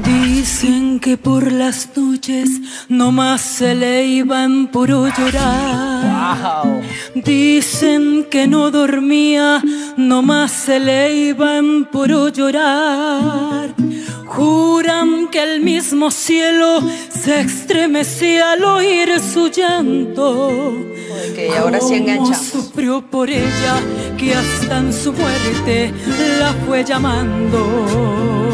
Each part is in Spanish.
Dicen que por las noches nomás se le iba en puro llorar. Wow. Dicen que no dormía, nomás se le iba en puro llorar. Juran que el mismo cielo se estremecía al oír su llanto. Ok, ahora sí enganchamos. Sufrió por ella, que hasta en su muerte la fue llamando.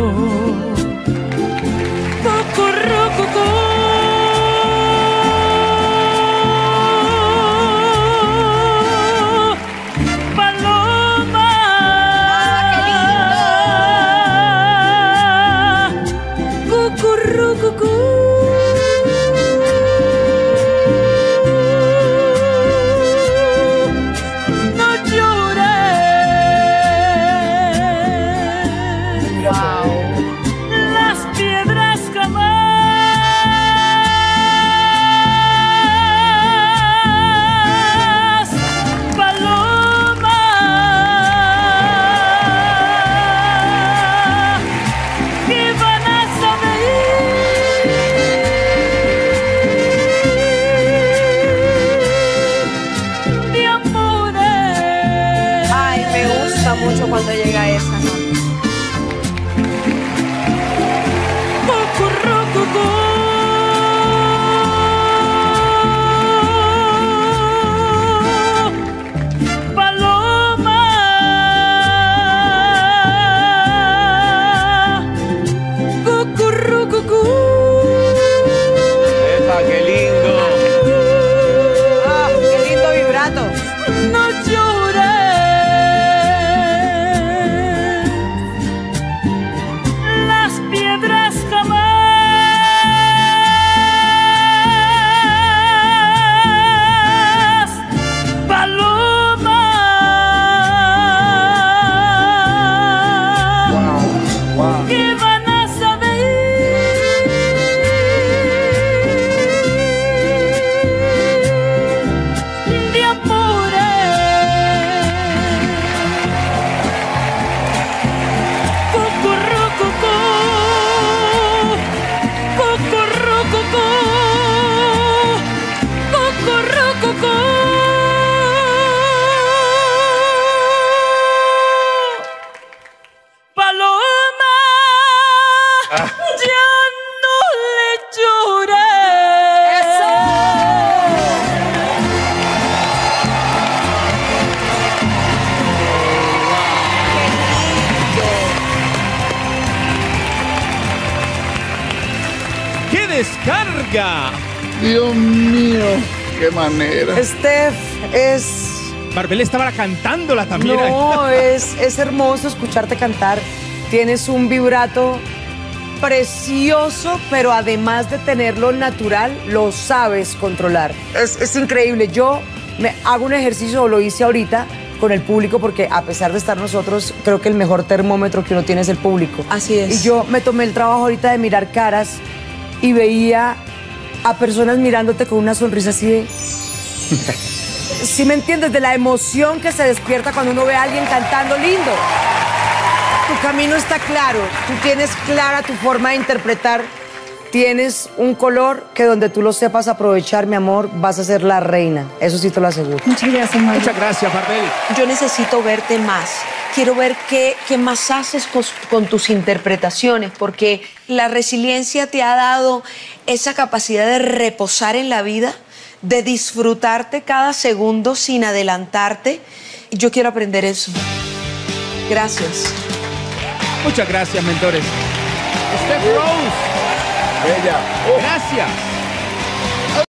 Mucho cuando llega esa, ¿no? ¡Descarga! Dios mío, qué manera. Steph es... Marbella estaba cantándola también. No, es hermoso escucharte cantar. Tienes un vibrato precioso, pero además de tenerlo natural, lo sabes controlar. Es increíble. Yo me hago un ejercicio, o lo hice ahorita, con el público, porque a pesar de estar nosotros, creo que el mejor termómetro que uno tiene es el público. Así es. Y yo me tomé el trabajo ahorita de mirar caras y veía a personas mirándote con una sonrisa así de... ¿Sí me entiendes? De la emoción que se despierta cuando uno ve a alguien cantando lindo. Tu camino está claro, tú tienes clara tu forma de interpretar, tienes un color que donde tú lo sepas aprovechar, mi amor, vas a ser la reina. Eso sí te lo aseguro. Muchas gracias, Marbella. Muchas gracias, Marbella. Yo necesito verte más. Quiero ver qué más haces con tus interpretaciones, porque la resiliencia te ha dado esa capacidad de reposar en la vida, de disfrutarte cada segundo sin adelantarte. Y yo quiero aprender eso. Gracias. Muchas gracias, mentores. Steph Rose. Bella. Gracias.